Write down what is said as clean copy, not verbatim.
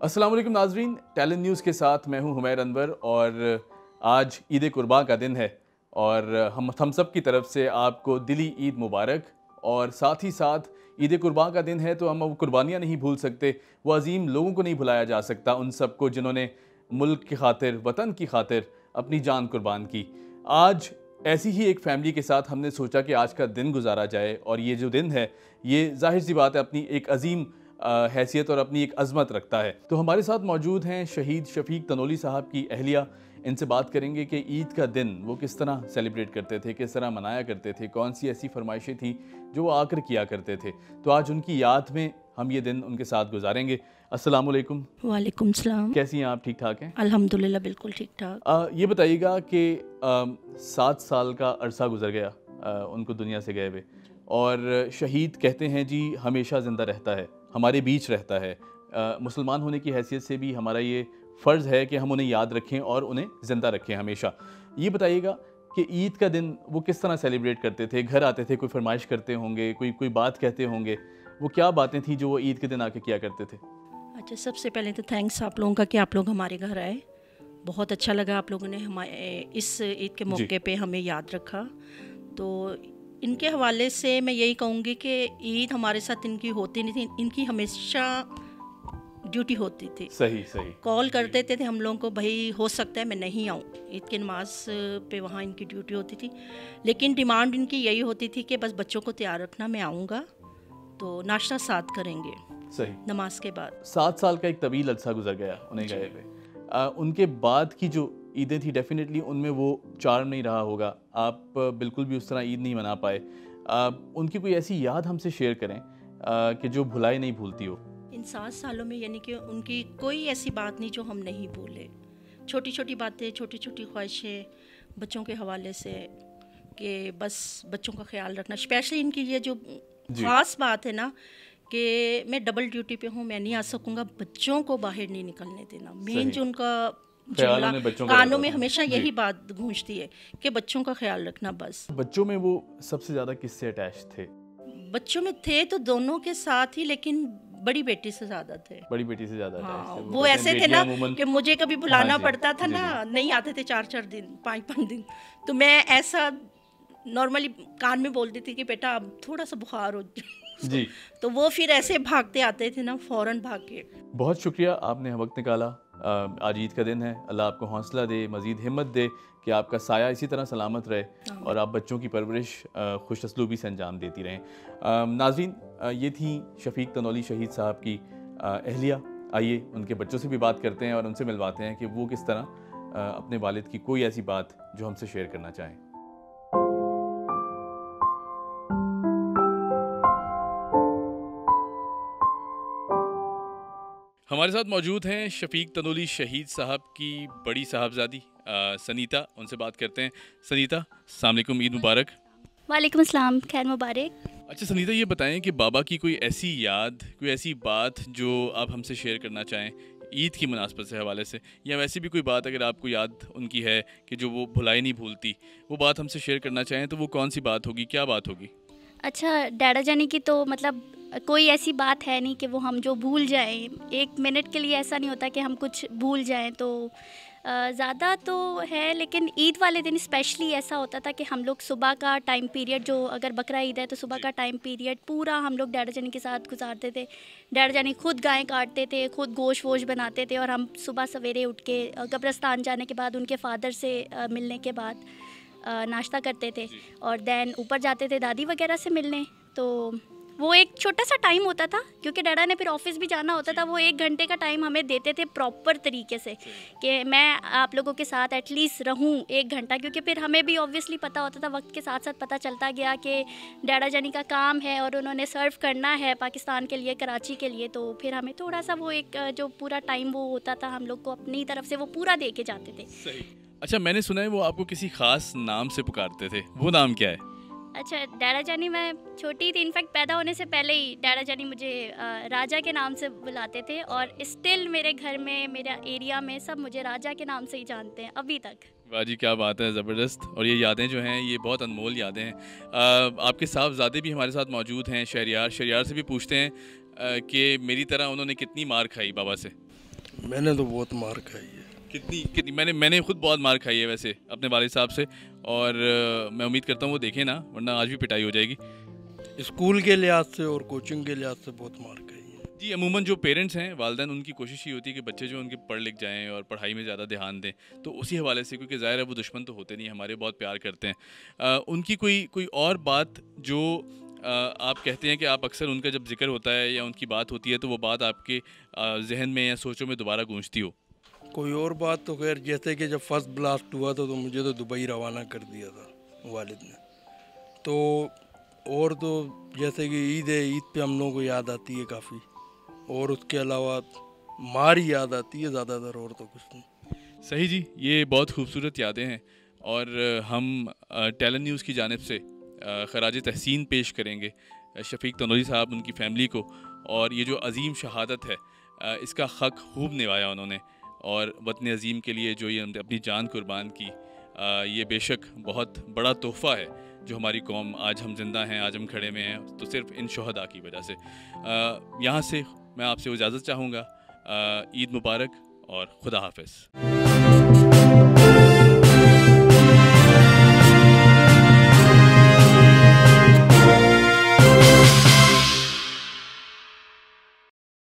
अस्सलाम वालेकुम नाजरीन, टैलेंट न्यूज़ के साथ मैं हूं हुमैर अनवर और आज ईद कुर्बान का दिन है और हम सब की तरफ से आपको दिली ईद मुबारक। और साथ ही साथ ईद कुर्बान का दिन है तो हम वो कुर्बानियाँ नहीं भूल सकते, वो अजीम लोगों को नहीं भुलाया जा सकता, उन सबको जिन्होंने मुल्क की खातिर, वतन की खातिर अपनी जान कुर्बान की। आज ऐसी ही एक फैमिली के साथ हमने सोचा कि आज का दिन गुजारा जाए और ये जो दिन है ये जाहिर सी बात है अपनी एक अजीम हैसियत और अपनी एक अजमत रखता है। तो हमारे साथ मौजूद हैं शहीद शफीक तनोली साहब की अहलिया। इनसे बात करेंगे कि ईद का दिन वो किस तरह सेलिब्रेट करते थे, किस तरह मनाया करते थे, कौन सी ऐसी फरमाइशें थी जो वो आकर किया करते थे। तो आज उनकी याद में हम ये दिन उनके साथ गुजारेंगे। अस्सलाम वालेकुम। वालेकुम सलाम। कैसी हैं आप? ठीक ठाक हैं? अल्हम्दुलिल्लाह बिल्कुल ठीक ठाक। ये बताइएगा कि 7 साल का अरसा गुजर गया उनको दुनिया से गए हुए, और शहीद कहते हैं जी हमेशा ज़िंदा रहता है, हमारे बीच रहता है। मुसलमान होने की हैसियत से भी हमारा ये फ़र्ज़ है कि हम उन्हें याद रखें और उन्हें ज़िंदा रखें हमेशा। ये बताइएगा कि ईद का दिन वो किस तरह सेलिब्रेट करते थे? घर आते थे, कोई फरमाइश करते होंगे, कोई बात कहते होंगे, वो क्या बातें थी जो वो ईद के दिन आके किया करते थे? अच्छा, सबसे पहले तो थैंक्स आप लोगों का कि आप लोग हमारे घर आए। बहुत अच्छा लगा आप लोगों ने हमारे इस ईद के मौके पे हमें याद रखा। तो इनके हवाले से मैं यही कहूँगी कि ईद हमारे साथ इनकी होती नहीं थी, इनकी हमेशा ड्यूटी होती थी। सही सही। कॉल कर देते थे हम लोगों को, भाई हो सकता है मैं नहीं आऊँ, ईद की नमाज पे वहाँ इनकी ड्यूटी होती थी। लेकिन डिमांड इनकी यही होती थी कि बस बच्चों को तैयार रखना, मैं आऊँगा तो नाश्ता साथ करेंगे सही। नमाज के बाद। 7 साल का एक तवील अरसा गुजर गया उन्हें गए हुए। उनके बाद की जो ईदें थी डेफिनेटली उनमें वो चार्म नहीं रहा होगा। आप बिल्कुल भी उस तरह ईद नहीं मना पाए। उनकी कोई ऐसी याद हमसे शेयर करें कि जो भुलाए नहीं भूलती हो। इन 7 सालों में यानी कि उनकी कोई ऐसी बात नहीं जो हम नहीं भूले। छोटी छोटी बातें, छोटी छोटी ख्वाहिशें बच्चों के हवाले से कि बस बच्चों का ख्याल रखना। स्पेशली इनकी ये जो ख़ास बात है ना कि मैं डबल ड्यूटी पे हूँ, मैं नहीं आ सकूँगा, बच्चों को बाहर नहीं निकलने देना। मेन जो उनका कानों में हमेशा यही बात गूंजती है कि बच्चों का ख्याल रखना। बस बच्चों में वो सबसे ज़्यादा किससे अटैच थे? बच्चों में थे तो दोनों के साथ ही, लेकिन बड़ी बेटी से ज़्यादा थे। बड़ी बेटी से ज़्यादा हाँ, थे। वो ऐसे थे ना कि मुझे कभी बुलाना पड़ता था ना, नहीं आते थे 4-4 दिन, 5-5 दिन, तो मैं ऐसा नॉर्मली कान में बोलती थी कि बेटा अब थोड़ा सा बुखार हो जी। तो वो फिर ऐसे भागते आते थे ना, फ़ौरन भाग के। बहुत शुक्रिया, आपने वक्त निकाला। आज ईद का दिन है, अल्लाह आपको हौसला दे, मज़ीद हिम्मत दे कि आपका साया इसी तरह सलामत रहे और आप बच्चों की परवरिश खुश असलूबी से अंजाम देती रहें। नाज़रीन, ये थी शफीक तनोली शहीद साहब की अहलिया। आइए उनके बच्चों से भी बात करते हैं और उनसे मिलवाते हैं कि वो किस तरह अपने वालिद की कोई ऐसी बात जो हमसे शेयर करना चाहें। हमारे साथ मौजूद हैं शफीक तनोली शहीद साहब की बड़ी साहबजादी सनीता। उनसे बात करते हैं। सनीता, अस्सलाम वालेकुम, ईद मुबारक। वालेकुम अस्सलाम, खैर मुबारक। अच्छा सनीता, ये बताएं कि बाबा की कोई ऐसी याद, कोई ऐसी बात जो आप हमसे शेयर करना चाहें ईद की मुनासबत से हवाले से, या वैसे भी कोई बात अगर आपको याद उनकी है कि जो वो भुलाई नहीं भूलती, वो बात हमसे शेयर करना चाहें तो वो कौन सी बात होगी, क्या बात होगी? अच्छा, डैडा जानी की तो मतलब कोई ऐसी बात है नहीं कि वो हम जो भूल जाएं। एक मिनट के लिए ऐसा नहीं होता कि हम कुछ भूल जाएं, तो ज़्यादा तो है, लेकिन ईद वाले दिन स्पेशली ऐसा होता था कि हम लोग सुबह का टाइम पीरियड, जो अगर बकरा ईद है तो सुबह का टाइम पीरियड पूरा हम लोग डैडा जानी के साथ गुजारते थे। डैडा जानी खुद गायें काटते थे, खुद गोश्त वोश बनाते थे, और हम सुबह सवेरे उठ के कब्रिस्तान जाने के बाद उनके फादर से मिलने के बाद नाश्ता करते थे और दैन ऊपर जाते थे दादी वगैरह से मिलने। तो वो एक छोटा सा टाइम होता था, क्योंकि डैडा ने फिर ऑफिस भी जाना होता था। वो 1 घंटे का टाइम हमें देते थे प्रॉपर तरीके से कि मैं आप लोगों के साथ एटलीस्ट रहूं 1 घंटा, क्योंकि फिर हमें भी ऑब्वियसली पता होता था, वक्त के साथ साथ पता चलता गया कि डैडा जानी का काम है और उन्होंने सर्व करना है पाकिस्तान के लिए, कराची के लिए। तो फिर हमें थोड़ा सा वो एक जो पूरा टाइम वो होता था हम लोग को अपनी तरफ से वो पूरा दे के जाते थे। सही। अच्छा, मैंने सुना है वो आपको किसी खास नाम से पुकारते थे, वो नाम क्या है? अच्छा, डैडा जानी मैं छोटी थी, इनफैक्ट पैदा होने से पहले ही डैडा जानी मुझे राजा के नाम से बुलाते थे, और स्टिल मेरे घर में, मेरा एरिया में सब मुझे राजा के नाम से ही जानते हैं अभी तक। वाह जी, क्या बात है, ज़बरदस्त। और ये यादें जो हैं ये बहुत अनमोल यादें हैं। आपके साहबजादे भी हमारे साथ मौजूद हैं, शहरियार। शहरियार से भी पूछते हैं कि मेरी तरह उन्होंने कितनी मार खाई बाबा से। मैंने तो बहुत मार खाई है। कितनी कितनी? मैंने खुद बहुत मार खाई है वैसे अपने वालिद साहब से, और मैं उम्मीद करता हूँ वो देखें ना, वरना आज भी पिटाई हो जाएगी। स्कूल के लिहाज से और कोचिंग के लिहाज से बहुत मार खाई है। जी, अमूमन जो पेरेंट्स हैं, वालिदैन, उनकी कोशिश ये होती है कि बच्चे जो उनके पढ़ लिख जाएं और पढ़ाई में ज़्यादा ध्यान दें, तो उसी हवाले से, क्योंकि ज़ाहिर है वो दुश्मन तो होते नहीं, हमारे बहुत प्यार करते हैं। उनकी कोई और बात जो आप कहते हैं कि आप अक्सर उनका जब जिक्र होता है या उनकी बात होती है तो वो बात आपके जहन में या सोचों में दोबारा गूंजती हो? कोई और बात तो खैर, जैसे कि जब फर्स्ट ब्लास्ट हुआ था तो मुझे तो दुबई रवाना कर दिया था वालिद ने। तो और तो जैसे कि ईद है, ईद पे हम लोगों को याद आती है काफ़ी, और उसके अलावा मार ही याद आती है ज़्यादातर, और तो कुछ नहीं। सही जी, ये बहुत खूबसूरत यादें हैं, और हम टैलेंट न्यूज़ की जानिब से खराज तहसीन पेश करेंगे शफ़ीक तनोली साहब, उनकी फ़ैमिली को, और ये जो अजीम शहादत है इसका हक़ खूब निभाया उन्होंने, और वतन अजीम के लिए जो ये अपनी जान कुर्बान की, ये बेशक बहुत बड़ा तोहफ़ा है जो हमारी कौम, आज हम जिंदा हैं, आज हम खड़े में हैं, तो सिर्फ इन शहदा की वजह से। यहाँ से मैं आपसे इजाज़त चाहूँगा। ईद मुबारक और खुदा हाफ़िज़।